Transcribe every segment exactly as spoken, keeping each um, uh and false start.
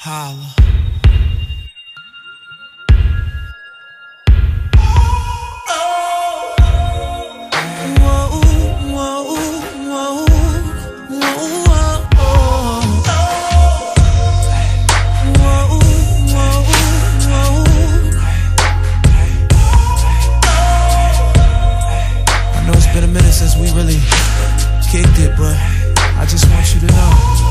Holla. Since we really kicked it, but I just want you to know,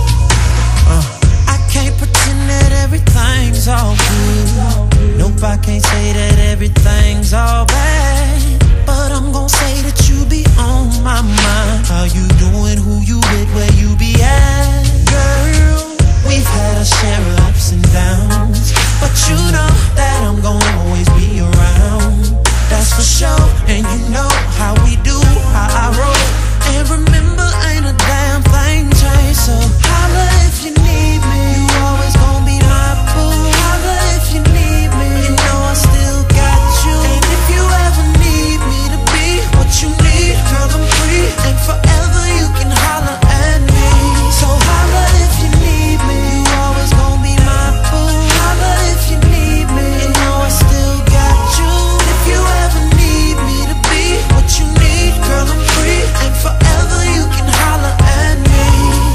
uh. I can't pretend that everything's all good. Nope, I can't say that everything's all bad, but I'm gon' say that you be on my mind. How you doing, who you with, where you be at? Girl, we've had a share of ups and downs, but you know that I'm gon' always be around. That's for sure, and you know how we do, how I roll. And remember, ain't a damn thing changed. So holla if you need me, you always gon' be my boo. Holla if you need me, you know I still got you. And if you ever need me to be what you need, girl, I'm free, and forever you can holla at me. So holla if you need me, you always gon' be my boo. Holla if you need me, you know I still got you. If you ever need me to be what you need, girl, I'm free, and forever you can holla at me.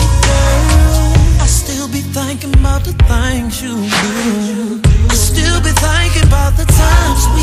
Girl, I still be thinking about the things you do. I still be thinking about the times we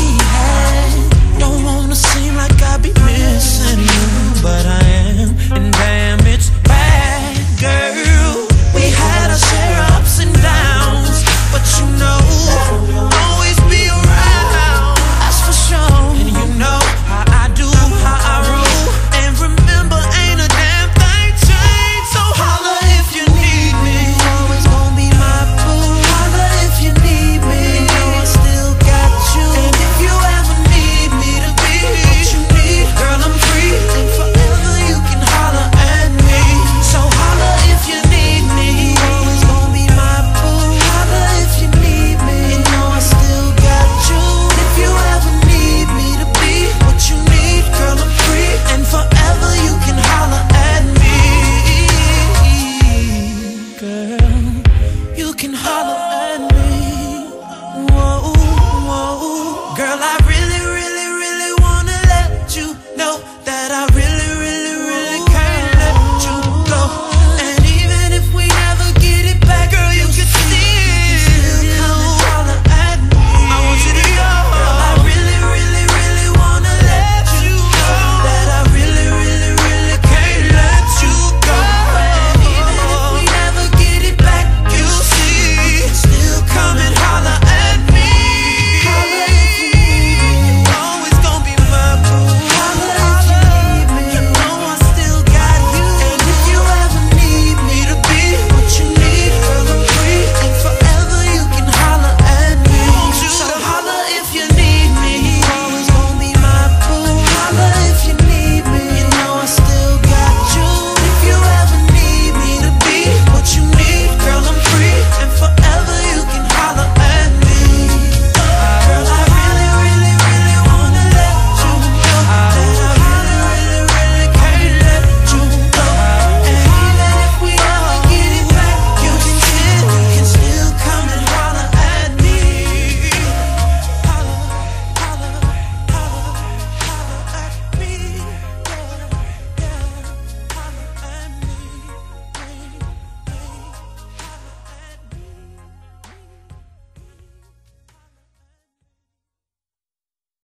had. Don't wanna seem like I be missing you, but I am, and damn, it's bad. Girl, we had our share of ups and downs, but you know I'll always be around. That's for sure, and you know how I do, how I roll. And remember, ain't a damn thing changed. So holla if you need me, you always gon' be my boo. Holla if you need me, you know I still got you. And if you ever need me to be what you need, girl, I'm free, and forever you can holla at me. So holla if you need me, you always gon' be my boo. Holla if you need me, you know I still got you. If you ever need me to be what you need, girl, I'm free, and forever you can holla at me. Girl, you can holla at me.